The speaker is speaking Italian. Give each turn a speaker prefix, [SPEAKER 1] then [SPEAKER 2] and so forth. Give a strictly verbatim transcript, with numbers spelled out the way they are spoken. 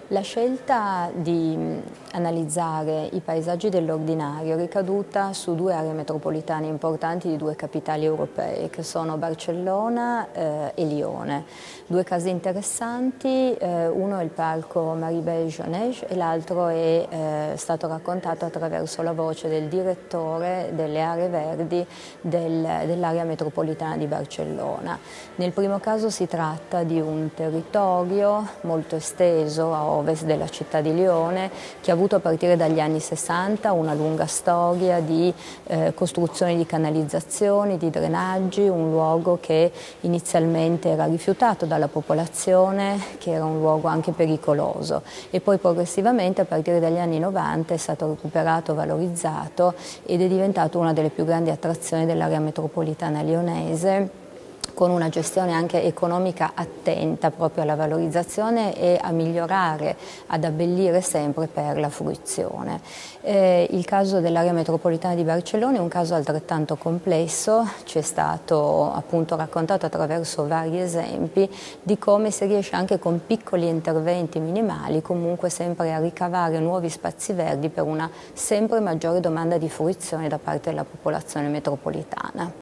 [SPEAKER 1] La scelta di analizzare i paesaggi dell'ordinario è ricaduta su due aree metropolitane importanti di due capitali europee, che sono Barcellona eh, e Lione. Due casi interessanti, eh, uno è il parco Maribel-Jonage e l'altro è eh, stato raccontato attraverso la voce del direttore delle aree verdi del, dell'area metropolitana di Barcellona. Nel primo caso si tratta di un territorio molto esteso a ovest della città di Lione, che ha avuto a partire dagli anni sessanta una lunga storia di eh, costruzione di canalizzazioni, di drenaggi, un luogo che inizialmente era rifiutato dalla popolazione, che era un luogo anche pericoloso, e poi progressivamente a partire dagli anni novanta è stato recuperato, valorizzato ed è diventato una delle più grandi attrazioni dell'area metropolitana lionese, con una gestione anche economica attenta proprio alla valorizzazione e a migliorare, ad abbellire sempre per la fruizione. Eh, il caso dell'area metropolitana di Barcellona è un caso altrettanto complesso, ci è stato appunto raccontato attraverso vari esempi di come si riesce anche con piccoli interventi minimali comunque sempre a ricavare nuovi spazi verdi per una sempre maggiore domanda di fruizione da parte della popolazione metropolitana.